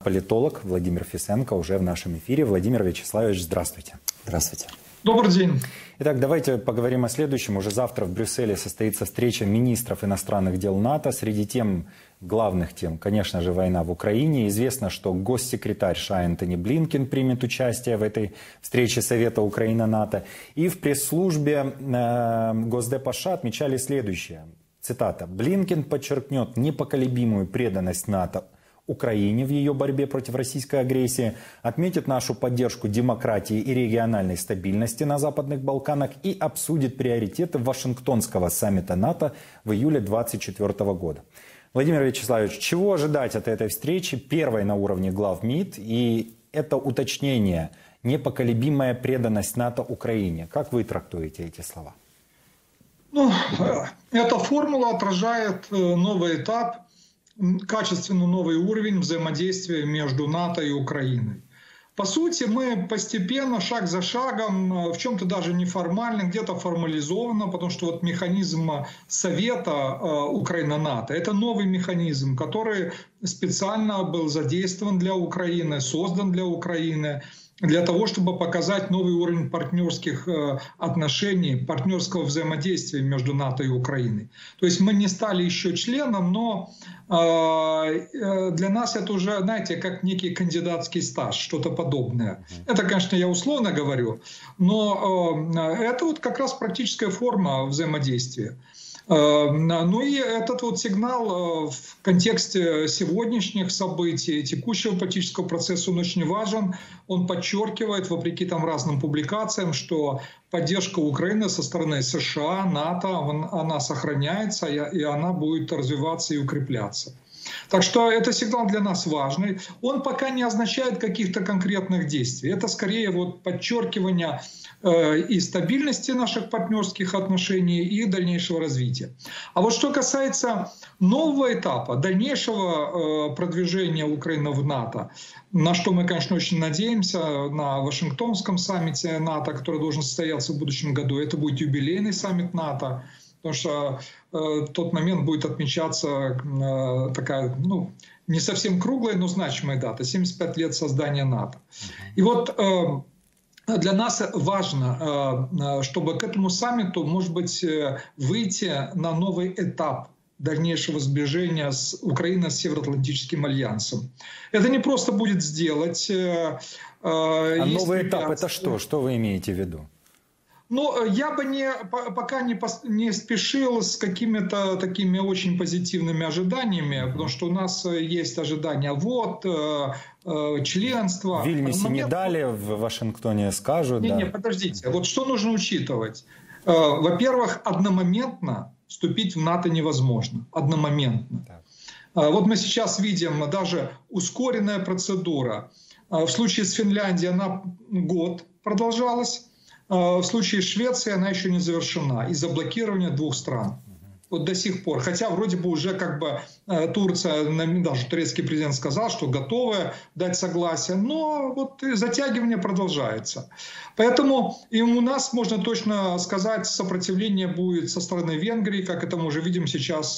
политолог Владимир Фисенко уже в нашем эфире. Владимир Вячеславович, здравствуйте. Здравствуйте. Добрый день. Итак, давайте поговорим о следующем. Уже завтра в Брюсселе состоится встреча министров иностранных дел НАТО. Среди главных тем, конечно же, война в Украине. Известно, что госсекретарь США Энтони Блинкен примет участие в этой встрече Совета Украина-НАТО. И в пресс-службе Госдепа США отмечали следующее. Цитата. «Блинкен подчеркнет непоколебимую преданность НАТО Украине в ее борьбе против российской агрессии, отметит нашу поддержку демократии и региональной стабильности на Западных Балканах и обсудит приоритеты Вашингтонского саммита НАТО в июле 2024 года». Владимир Вячеславович, чего ожидать от этой встречи, первой на уровне глав МИД, и это уточнение «непоколебимая преданность НАТО Украине». Как вы трактуете эти слова? Эта формула отражает новый этап, качественно новый уровень взаимодействия между НАТО и Украиной. По сути, мы постепенно, шаг за шагом, в чем-то даже неформально, где-то формализованно, потому что вот механизм Совета Украина-НАТО – это новый механизм, который специально был задействован для Украины, создан для Украины, для того, чтобы показать новый уровень партнерских отношений, партнерского взаимодействия между НАТО и Украиной. То есть мы не стали еще членом, но для нас это уже, знаете, как некий кандидатский стаж, что-то подобное. Это, конечно, я условно говорю, но это вот как раз практическая форма взаимодействия. Ну и этот вот сигнал в контексте сегодняшних событий, текущего политического процесса, он очень важен. Он подчеркивает, вопреки там разным публикациям, что поддержка Украины со стороны США, НАТО, она сохраняется, и она будет развиваться и укрепляться. Так что это сигнал для нас важный. Он пока не означает каких-то конкретных действий. Это скорее вот подчеркивание и стабильности наших партнерских отношений, и дальнейшего развития. А вот что касается нового этапа, дальнейшего продвижения Украины в НАТО, на что мы, конечно, очень надеемся, на Вашингтонском саммите НАТО, который должен состояться в будущем году, это будет юбилейный саммит НАТО, потому что тот момент будет отмечаться такая, не совсем круглая, но значимая дата, 75 лет создания НАТО. И вот для нас важно, чтобы к этому саммиту, может быть, выйти на новый этап дальнейшего сближения с Украиной с Североатлантическим альянсом. Это не просто будет сделать. А новый этап — это что? Что вы имеете в виду? Я бы пока не спешил с какими-то такими очень позитивными ожиданиями, потому что у нас есть ожидания членства. В Вильнюсе не дали, в Вашингтоне скажут. Не, подождите. Вот что нужно учитывать? Во-первых, одномоментно вступить в НАТО невозможно. Одномоментно. Вот мы сейчас видим даже ускоренная процедура. В случае с Финляндией она год продолжалась. В случае Швеции она еще не завершена из-за блокирования двух стран. Вот до сих пор. Хотя вроде бы уже Турция, даже турецкий президент сказал, что готовы дать согласие, но вот затягивание продолжается. Поэтому и у нас, можно точно сказать, сопротивление будет со стороны Венгрии, как это мы уже видим сейчас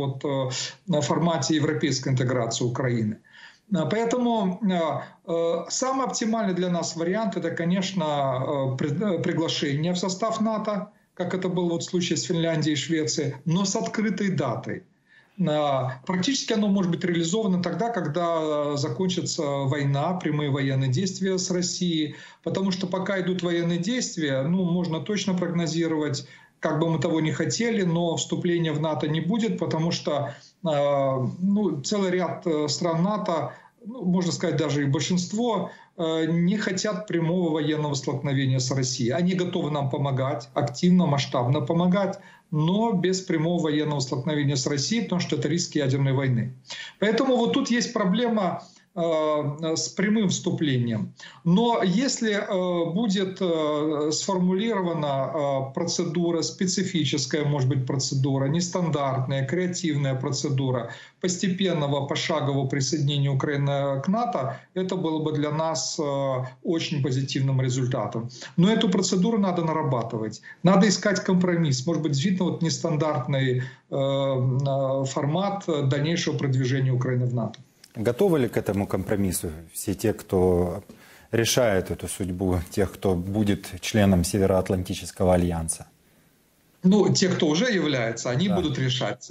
на формате европейской интеграции Украины. Поэтому самый оптимальный для нас вариант – это, конечно, приглашение в состав НАТО, как это было в случае с Финляндией и Швецией, но с открытой датой. Практически оно может быть реализовано тогда, когда закончится война, прямые военные действия с Россией. Потому что пока идут военные действия, можно точно прогнозировать, как бы мы того не хотели, но вступления в НАТО не будет, потому что целый ряд стран НАТО, можно сказать, даже и большинство, не хотят прямого военного столкновения с Россией. Они готовы нам помогать, активно, масштабно помогать, но без прямого военного столкновения с Россией, потому что это риск ядерной войны. Поэтому вот тут есть проблема с прямым вступлением. Но если будет сформулирована процедура, специфическая, может быть, процедура, нестандартная, креативная процедура постепенного пошагового присоединения Украины к НАТО, это было бы для нас очень позитивным результатом. Но эту процедуру надо нарабатывать. Надо искать компромисс. Может быть, действительно нестандартный формат дальнейшего продвижения Украины в НАТО. Готовы ли к этому компромиссу все те, кто решает эту судьбу, тех, кто будет членом Североатлантического альянса? Ну, те, кто уже является, они будут решать.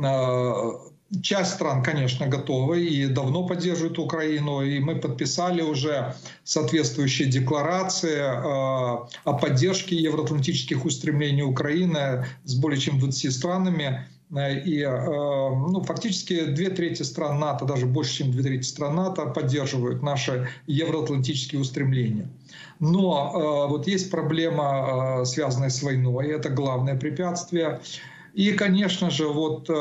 Часть стран, конечно, готовы и давно поддерживают Украину, и мы подписали уже соответствующие декларации о поддержке евроатлантических устремлений Украины с более чем 20 странами. И фактически 2/3 стран НАТО, даже больше, чем 2/3 стран НАТО поддерживают наши евроатлантические устремления. Но вот есть проблема, связанная с войной, и это главное препятствие. И, конечно же,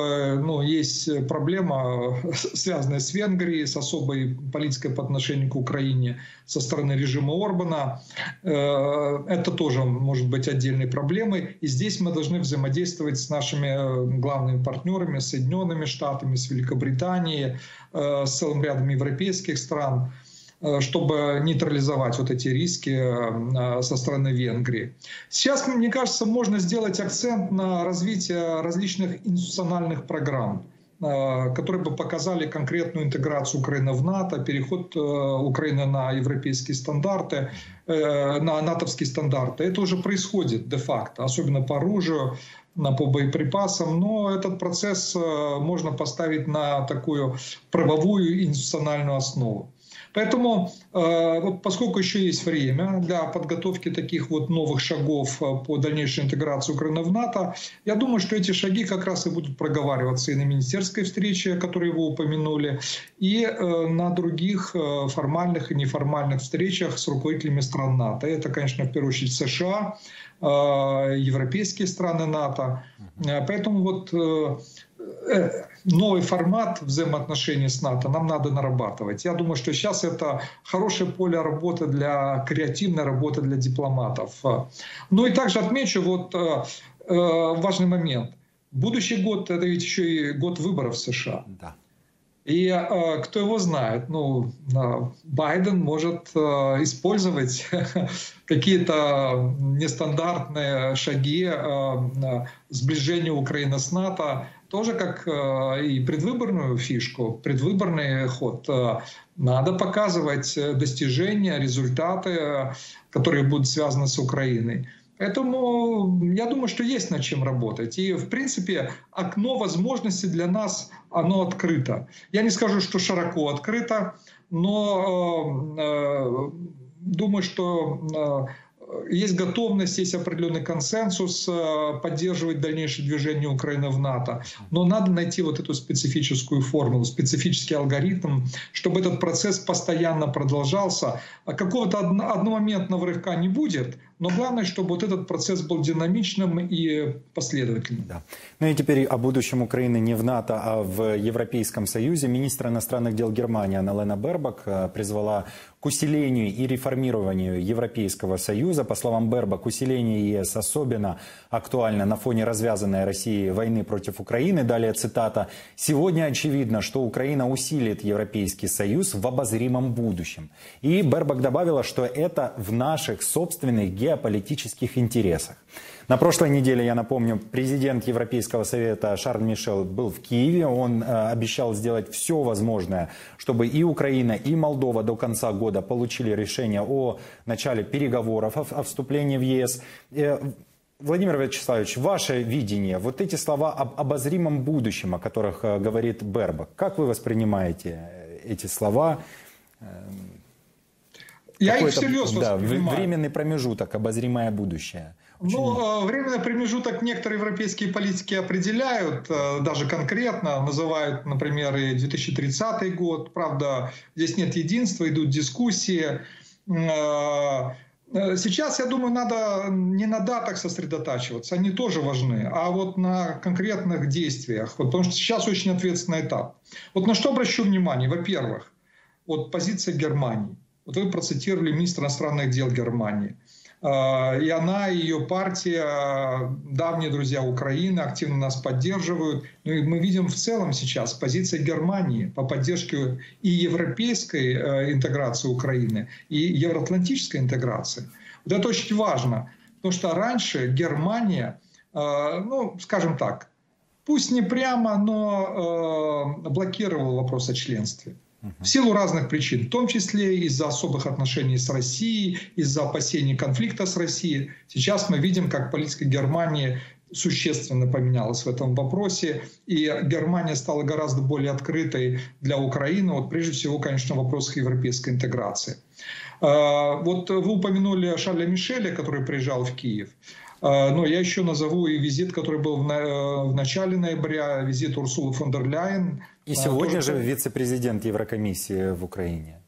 есть проблема, связанная с Венгрией, с особой политикой по отношению к Украине со стороны режима Орбана. Это тоже может быть отдельной проблемой. И здесь мы должны взаимодействовать с нашими главными партнерами, с Соединенными Штатами, с Великобританией, с целым рядом европейских стран, чтобы нейтрализовать вот эти риски со стороны Венгрии. Сейчас, мне кажется, можно сделать акцент на развитие различных институциональных программ, которые бы показали конкретную интеграцию Украины в НАТО, переход Украины на европейские стандарты, на натовские стандарты. Это уже происходит де-факто, особенно по оружию, по боеприпасам, но этот процесс можно поставить на такую правовую институциональную основу. Поэтому, поскольку еще есть время для подготовки таких вот новых шагов по дальнейшей интеграции Украины в НАТО, я думаю, что эти шаги как раз и будут проговариваться и на министерской встрече, которую вы упомянули, и на других формальных и неформальных встречах с руководителями стран НАТО. Это, конечно, в первую очередь США, европейские страны НАТО. Поэтому вот новый формат взаимоотношений с НАТО нам надо нарабатывать. Я думаю, что сейчас это хорошее поле работы креативной работы для дипломатов. Ну и также отмечу важный момент. Будущий год — это ведь еще и год выборов в США. Да. И кто его знает, Байден может использовать какие-то нестандартные шаги сближения Украины с НАТО, тоже как и предвыборную фишку, предвыборный ход. Надо показывать достижения, результаты, которые будут связаны с Украиной. Поэтому я думаю, что есть над чем работать. И, в принципе, окно возможностей для нас, оно открыто. Я не скажу, что широко открыто, но думаю, что есть готовность, есть определенный консенсус поддерживать дальнейшее движение Украины в НАТО. Но надо найти вот эту специфическую формулу, специфический алгоритм, чтобы этот процесс постоянно продолжался. Какого-то одномоментного рывка не будет, но главное, чтобы вот этот процесс был динамичным и последовательным. Да. Ну и теперь о будущем Украины не в НАТО, а в Европейском Союзе. Министр иностранных дел Германии Анна-Лена Бербок призвала к усилению и реформированию Европейского Союза. По словам Бербок, усиление ЕС особенно актуально на фоне развязанной Россией войны против Украины. Далее цитата. «Сегодня очевидно, что Украина усилит Европейский Союз в обозримом будущем». И Бербок добавила, что это в наших собственных геополитических интересах. На прошлой неделе, я напомню, президент Европейского совета Шарль Мишель был в Киеве. Он обещал сделать все возможное, чтобы и Украина, и Молдова до конца года получили решение о начале переговоров о вступлении в ЕС. Владимир Вячеславович, ваше видение, вот эти слова об обозримом будущем, о которых говорит Бербок, как вы воспринимаете эти слова? Я их всерьез воспринимаю. Временный промежуток, обозримое будущее. Временный промежуток некоторые европейские политики определяют, даже конкретно называют, например, и 2030 год. Правда, здесь нет единства, идут дискуссии. Сейчас, я думаю, надо не на датах сосредотачиваться, они тоже важны, а вот на конкретных действиях, потому что сейчас очень ответственный этап. Вот на что обращу внимание? Во-первых, вот позиция Германии. Вот вы процитировали министра иностранных дел Германии. И она, и ее партия, давние друзья Украины, активно нас поддерживают. Ну и мы видим в целом сейчас позиция Германии по поддержке и европейской интеграции Украины, и евроатлантической интеграции. Вот это очень важно, потому что раньше Германия, скажем так, пусть не прямо, но блокировала вопрос о членстве. В силу разных причин, в том числе из-за особых отношений с Россией, из-за опасений конфликта с Россией. Сейчас мы видим, как политика Германии существенно поменялась в этом вопросе, и Германия стала гораздо более открытой для Украины. Вот прежде всего, конечно, в вопросах европейской интеграции. Вот вы упомянули Шарля Мишеля, который приезжал в Киев. Но я еще назову и визит, который был в начале ноября, визит Урсулы фон дер Ляйен. И сегодня же вице-президент Еврокомиссии в Украине.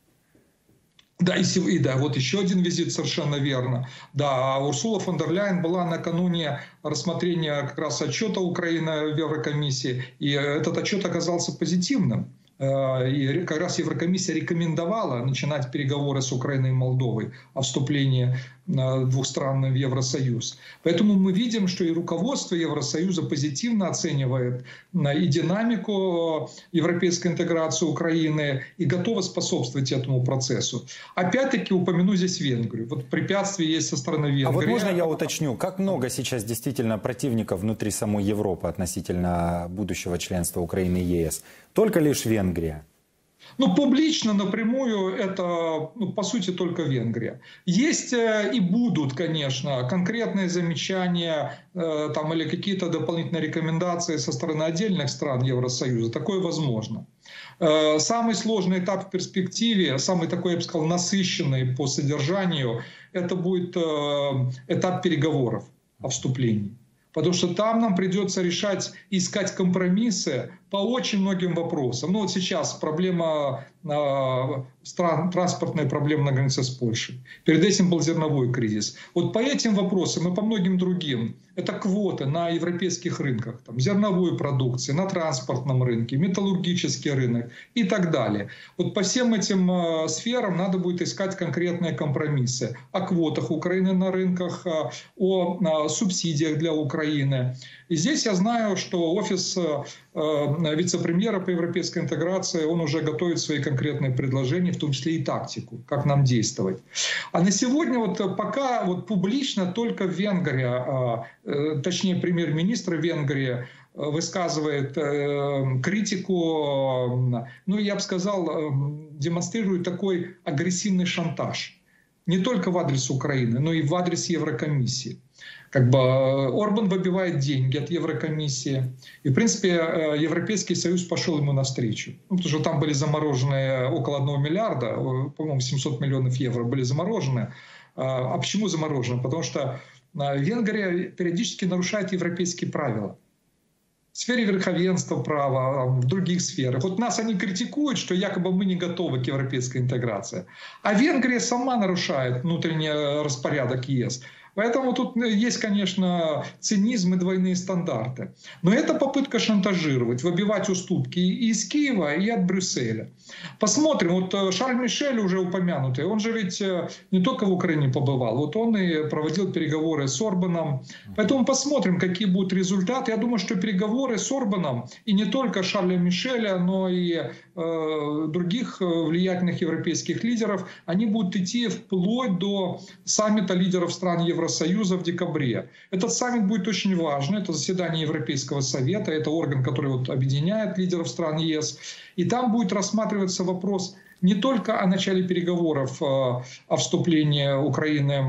Да, да, вот еще один визит, совершенно верно. Да, Урсула фон дер Ляйен была накануне рассмотрения как раз отчета Украины в Еврокомиссии, и этот отчет оказался позитивным. И как раз Еврокомиссия рекомендовала начинать переговоры с Украиной и Молдовой о вступлении двух стран в Евросоюз. Поэтому мы видим, что и руководство Евросоюза позитивно оценивает и динамику европейской интеграции Украины и готово способствовать этому процессу. Опять-таки упомяну здесь Венгрию. Вот препятствия есть со стороны Венгрии. А вот можно я уточню, как много сейчас действительно противников внутри самой Европы относительно будущего членства Украины и ЕС? Только лишь Венгрия? Ну, публично, напрямую, это, по сути, только Венгрия. Есть и будут, конечно, конкретные замечания там, или какие-то дополнительные рекомендации со стороны отдельных стран Евросоюза. Такое возможно. Самый сложный этап в перспективе, самый такой, я бы сказал, насыщенный по содержанию, это будет этап переговоров о вступлении. Потому что там нам придется решать, искать компромиссы по очень многим вопросам. Ну вот сейчас проблема, транспортная проблема на границе с Польшей. Перед этим был зерновой кризис. Вот по этим вопросам и по многим другим, это квоты на европейских рынках, там, зерновой продукции, на транспортном рынке, металлургический рынок и так далее. Вот по всем этим сферам надо будет искать конкретные компромиссы. О квотах Украины на рынках, о субсидиях для Украины. И здесь я знаю, что офис вице-премьера по европейской интеграции, он уже готовит свои конкретные предложения, в том числе и тактику, как нам действовать. А на сегодня вот пока вот публично только Венгрия, точнее премьер-министр Венгрии, высказывает критику, ну я бы сказал, демонстрирует такой агрессивный шантаж. Не только в адрес Украины, но и в адрес Еврокомиссии. Как бы Орбан выбивает деньги от Еврокомиссии. И, в принципе, Европейский Союз пошел ему навстречу. Ну, потому что там были заморожены около 1 миллиарда, по-моему, 700 миллионов евро были заморожены. А почему заморожены? Потому что Венгрия периодически нарушает европейские правила. В сфере верховенства права, в других сферах. Вот нас они критикуют, что якобы мы не готовы к европейской интеграции. А Венгрия сама нарушает внутренний распорядок ЕС. Поэтому тут есть, конечно, цинизм и двойные стандарты. Но это попытка шантажировать, выбивать уступки и из Киева, и от Брюсселя. Посмотрим. Вот Шарль Мишель, уже упомянутый, он же ведь не только в Украине побывал. Вот он и проводил переговоры с Орбаном. Поэтому посмотрим, какие будут результаты. Я думаю, что переговоры с Орбаном, и не только Шарля Мишеля, но и других влиятельных европейских лидеров, они будут идти вплоть до саммита лидеров стран Евросоюза в декабре. Этот саммит будет очень важный. Это заседание Европейского совета. Это орган, который вот объединяет лидеров стран ЕС. И там будет рассматриваться вопрос не только о начале переговоров о вступлении Украины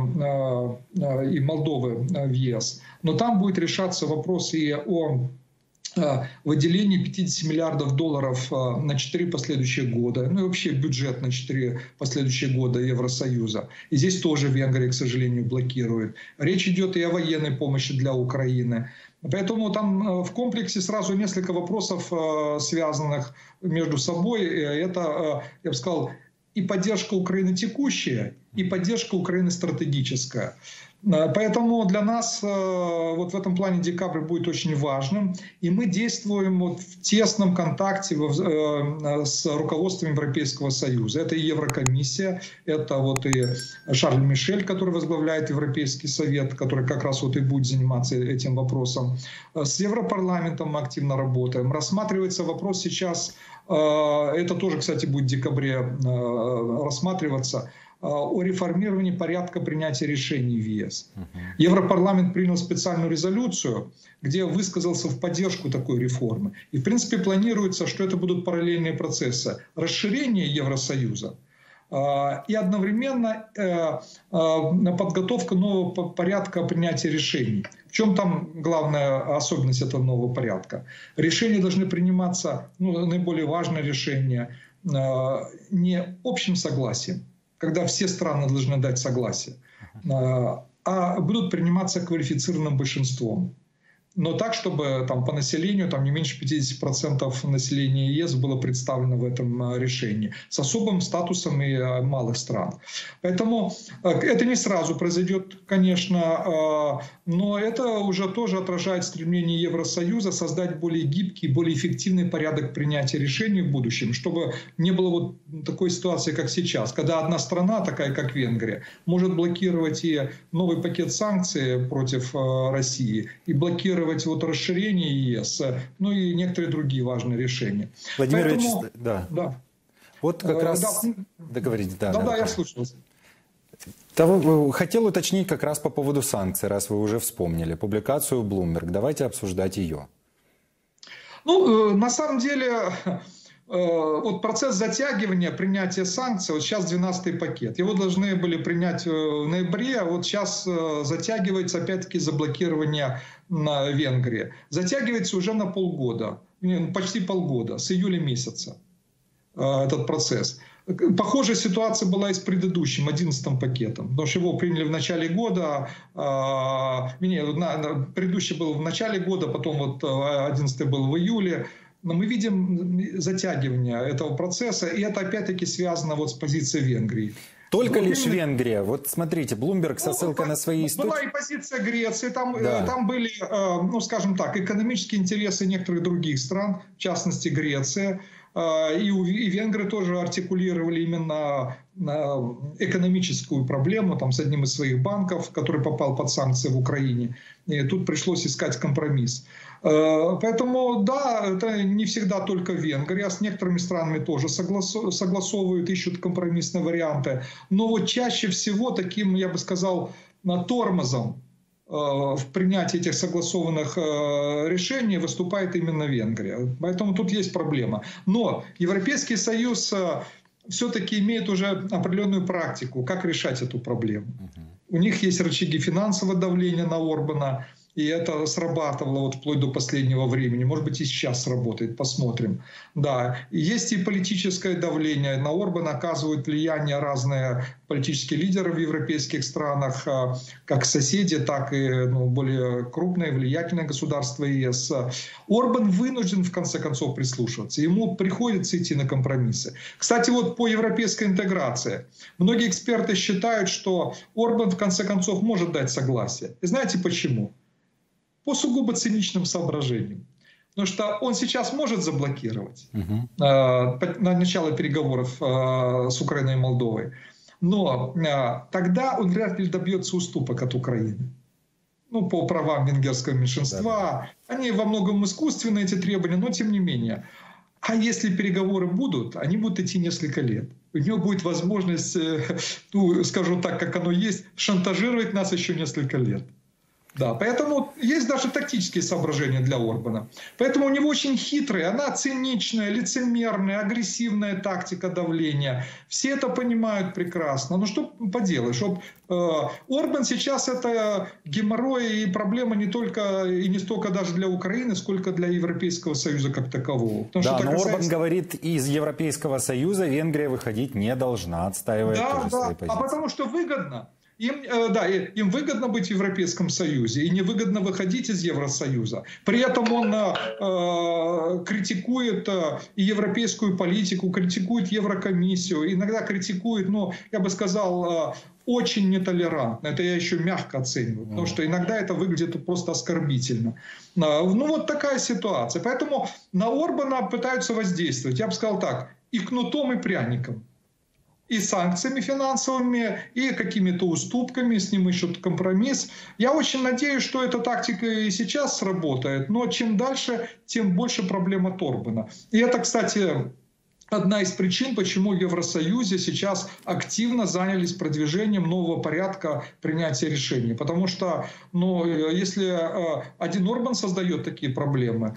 и Молдовы в ЕС, но там будет решаться вопрос и о выделение 50 миллиардов долларов на 4 последующих года, ну и вообще бюджет на 4 последующих года Евросоюза. И здесь тоже Венгрия, к сожалению, блокирует. Речь идет и о военной помощи для Украины. Поэтому там в комплексе сразу несколько вопросов, связанных между собой. Это, я бы сказал, и поддержка Украины текущая, и поддержка Украины стратегическая. Поэтому для нас вот в этом плане декабрь будет очень важным. И мы действуем вот в тесном контакте с руководством Европейского Союза. Это и Еврокомиссия, это вот и Шарль Мишель, который возглавляет Европейский Совет, который как раз вот и будет заниматься этим вопросом. С Европарламентом мы активно работаем. Рассматривается вопрос сейчас это тоже, кстати, будет в декабре рассматриваться, о реформировании порядка принятия решений в ЕС. Европарламент принял специальную резолюцию, где высказался в поддержку такой реформы. И, в принципе, планируется, что это будут параллельные процессы расширения Евросоюза и одновременно подготовка нового порядка принятия решений. В чем там главная особенность этого нового порядка? Решения должны приниматься, наиболее важное решение, не общим согласием, когда все страны должны дать согласие, а будут приниматься квалифицированным большинством. Но так, чтобы по населению не меньше 50% населения ЕС было представлено в этом решении, с особым статусом и малых стран. Поэтому это не сразу произойдет, конечно, но это уже тоже отражает стремление Евросоюза создать более гибкий, более эффективный порядок принятия решений в будущем, чтобы не было такой ситуации, как сейчас, когда одна страна, такая как Венгрия, может блокировать и новый пакет санкций против России, и блокировать расширение ЕС, и некоторые другие важные решения. Владимир Ильич, да. Вот как раз договорите. Да, я слушаю. Хотел уточнить как раз по поводу санкций, раз вы уже вспомнили. Публикацию Bloomberg. Давайте обсуждать ее. На самом деле, процесс затягивания принятия санкций, сейчас 12-й пакет, его должны были принять в ноябре, а сейчас затягивается опять-таки заблокирование на Венгрии. Затягивается уже на полгода, почти полгода, с июля месяца этот процесс. Похожая ситуация была и с предыдущим, 11-м пакетом, потому что его приняли в начале года, предыдущий был в начале года, потом 11-й был в июле. Но мы видим затягивание этого процесса, и это опять-таки связано с позицией Венгрии. Только лишь Венгрия. Вот смотрите, Bloomberg со ссылкой на свои источники. Была и позиция Греции, там были, скажем так, экономические интересы некоторых других стран, в частности Греция. И венгры тоже артикулировали именно экономическую проблему с одним из своих банков, который попал под санкции в Украине. И тут пришлось искать компромисс. Поэтому, да, это не всегда только Венгрия, с некоторыми странами тоже согласовывают, ищут компромиссные варианты. Но чаще всего таким, я бы сказал, тормозом в принятии этих согласованных решений выступает именно Венгрия. Поэтому тут есть проблема. Но Европейский Союз все-таки имеет уже определенную практику, как решать эту проблему. У них есть рычаги финансового давления на Орбана, и это срабатывало вплоть до последнего времени. Может быть, и сейчас сработает, посмотрим. Да, есть и политическое давление. На Орбана оказывают влияние разные политические лидеры в европейских странах, как соседи, так и более крупные, влиятельные государства ЕС. Орбан вынужден, в конце концов, прислушиваться. Ему приходится идти на компромиссы. Кстати, по европейской интеграции. Многие эксперты считают, что Орбан, в конце концов, может дать согласие. И знаете почему? По сугубо циничным соображениям. Потому что он сейчас может заблокировать на начало переговоров с Украиной и Молдовой. Но тогда он вряд ли добьется уступок от Украины. По правам венгерского меньшинства. Они во многом искусственные, эти требования, но тем не менее. А если переговоры будут, они будут идти несколько лет. У него будет возможность, скажу так, как оно есть, шантажировать нас еще несколько лет. Да, поэтому есть даже тактические соображения для Орбана. Поэтому у него очень хитрая, она циничная, лицемерная, агрессивная тактика давления. Все это понимают прекрасно. Но что поделаешь? Орбан сейчас это геморрой и проблема не только и не столько даже для Украины, сколько для Европейского Союза как такового. Но Орбан говорит, из Европейского Союза Венгрия выходить не должна, отстаивая свои позиции. Потому что выгодно. Им выгодно быть в Европейском Союзе и невыгодно выходить из Евросоюза. При этом он критикует и европейскую политику, критикует Еврокомиссию, иногда критикует, я бы сказал, очень нетолерантно. Это я еще мягко оцениваю, потому что иногда это выглядит просто оскорбительно. Такая ситуация. Поэтому на Орбана пытаются воздействовать. Я бы сказал так, и кнутом, и пряником. И санкциями финансовыми, и какими-то уступками, с ним ищут компромисс. Я очень надеюсь, что эта тактика и сейчас сработает, но чем дальше, тем больше проблем от Орбана. И это, кстати, одна из причин, почему в Евросоюзе сейчас активно занялись продвижением нового порядка принятия решений. Потому что, если один Орбан создает такие проблемы,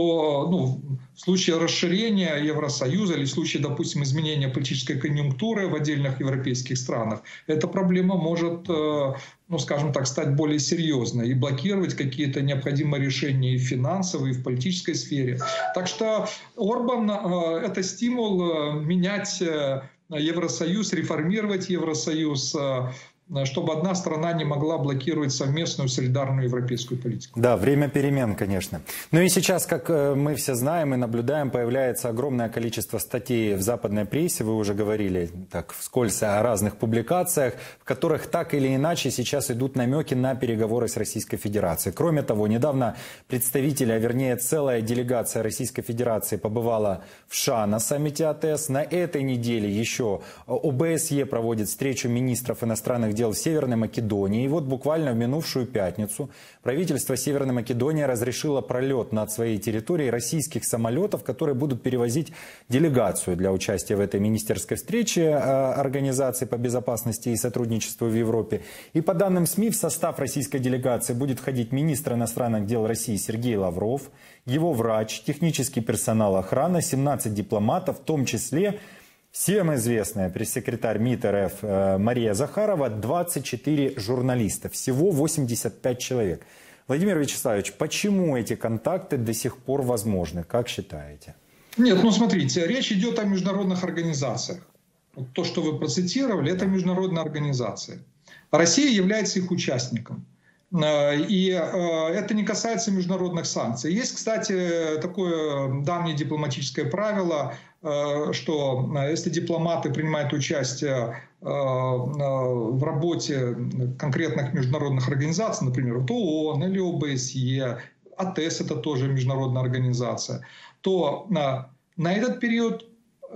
то в случае расширения Евросоюза или в случае, допустим, изменения политической конъюнктуры в отдельных европейских странах, эта проблема может, скажем так, стать более серьезной и блокировать какие-то необходимые решения и в финансовой, и в политической сфере. Так что Орбан – это стимул менять Евросоюз, реформировать Евросоюз, чтобы одна страна не могла блокировать совместную солидарную европейскую политику. Да, время перемен, конечно. Ну и сейчас, как мы все знаем и наблюдаем, появляется огромное количество статей в западной прессе, вы уже говорили так вскользь о разных публикациях, в которых так или иначе сейчас идут намеки на переговоры с Российской Федерацией. Кроме того, недавно представители, а вернее целая делегация Российской Федерации побывала в США на саммите АТС. На этой неделе еще ОБСЕ проводит встречу министров иностранных дел в Северной Македонии. И вот буквально в минувшую пятницу правительство Северной Македонии разрешило пролет над своей территорией российских самолетов, которые будут перевозить делегацию для участия в этой министерской встрече Организации по безопасности и сотрудничеству в Европе. И по данным СМИ, в состав российской делегации будет входить министр иностранных дел России Сергей Лавров, его врач, технический персонал, охрана, 17 дипломатов, в том числе всем известная пресс-секретарь МИД РФ Мария Захарова, 24 журналиста, всего 85 человек. Владимир Вячеславович, почему эти контакты до сих пор возможны, как считаете? Нет, смотрите, речь идет о международных организациях. Вот то, что вы процитировали, это международная организация. Россия является их участником. И это не касается международных санкций. Есть, кстати, такое давнее дипломатическое правило, что если дипломаты принимают участие в работе конкретных международных организаций, например, ООН или ОБСЕ, АТС – это тоже международная организация, то на этот период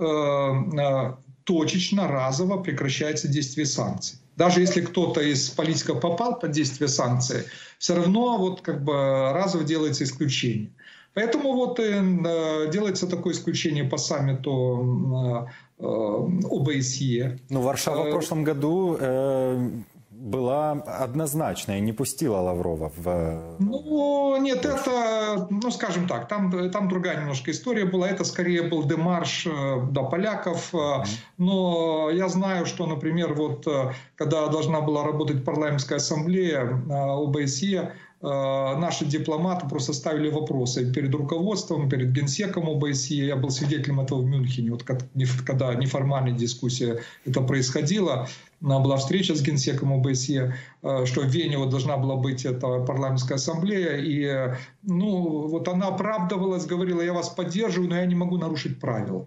точечно, разово прекращается действие санкций. Даже если кто-то из политиков попал под действие санкций, все равно разово делается исключение. Поэтому делается такое исключение по саммиту ОБСЕ. Варшава в прошлом году была однозначна и не пустила Лаврова в... Нет, это, скажем так, там другая немножко история была. Это скорее был демарш поляков. Но я знаю, что, например, когда должна была работать парламентская ассамблея ОБСЕ, наши дипломаты просто ставили вопросы перед руководством, перед генсеком ОБСЕ. Я был свидетелем этого в Мюнхене, когда неформальная дискуссия это происходила. Была встреча с генсеком ОБСЕ, что в Вене должна была быть эта парламентская ассамблея. И она оправдывалась, говорила: я вас поддерживаю, но я не могу нарушить правила.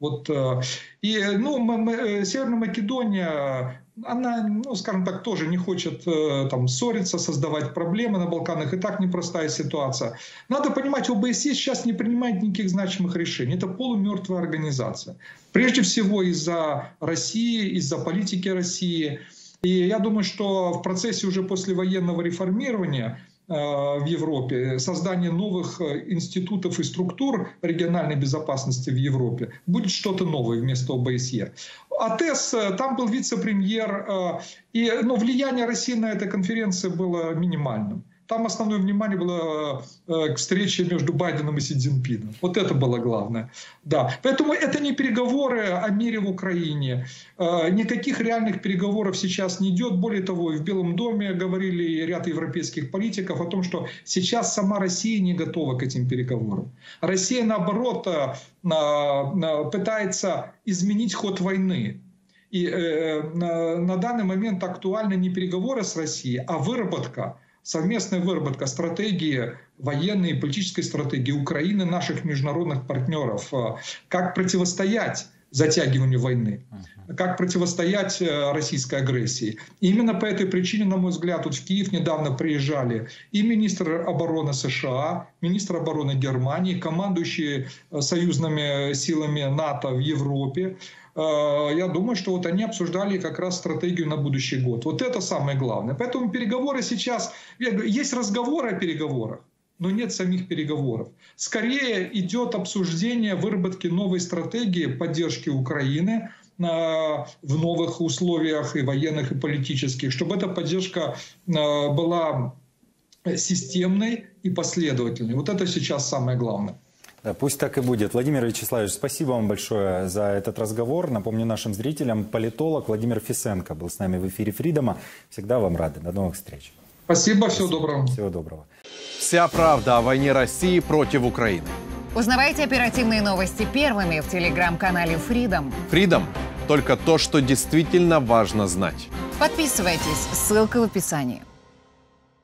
Северная Македония, она, скажем так, тоже не хочет ссориться, создавать проблемы на Балканах. И так непростая ситуация. Надо понимать, ОБСЕ сейчас не принимает никаких значимых решений. Это полумертвая организация. Прежде всего из-за России, из-за политики России. И я думаю, что в процессе уже послевоенного реформирования в Европе, создание новых институтов и структур региональной безопасности в Европе, будет что-то новое вместо ОБСЕ. АТС, там был вице-премьер, и влияние России на этой конференции было минимальным. Там основное внимание было к встрече между Байденом и Си Цзиньпином. Вот это было главное. Да. Поэтому это не переговоры о мире в Украине. Никаких реальных переговоров сейчас не идет. Более того, в Белом доме говорили ряд европейских политиков о том, что сейчас сама Россия не готова к этим переговорам. Россия, наоборот, пытается изменить ход войны. И на данный момент актуальны не переговоры с Россией, а совместная выработка стратегии, военной и политической стратегии Украины, наших международных партнеров, как противостоять затягиванию войны, как противостоять российской агрессии. И именно по этой причине, на мой взгляд, в Киев недавно приезжали и министр обороны США, министр обороны Германии, командующие союзными силами НАТО в Европе. Я думаю, что они обсуждали как раз стратегию на будущий год. Вот это самое главное. Поэтому переговоры сейчас... Есть разговоры о переговорах, но нет самих переговоров. Скорее идет обсуждение выработки новой стратегии поддержки Украины в новых условиях и военных, и политических, чтобы эта поддержка была системной и последовательной. Вот это сейчас самое главное. Да, пусть так и будет. Владимир Вячеславович, спасибо вам большое за этот разговор. Напомню нашим зрителям, политолог Владимир Фисенко был с нами в эфире Фридома. Всегда вам рады. До новых встреч. Спасибо, всего доброго. Всего доброго. Вся правда о войне России против Украины. Узнавайте оперативные новости первыми в телеграм-канале Freedom. Freedom – только то, что действительно важно знать. Подписывайтесь, ссылка в описании.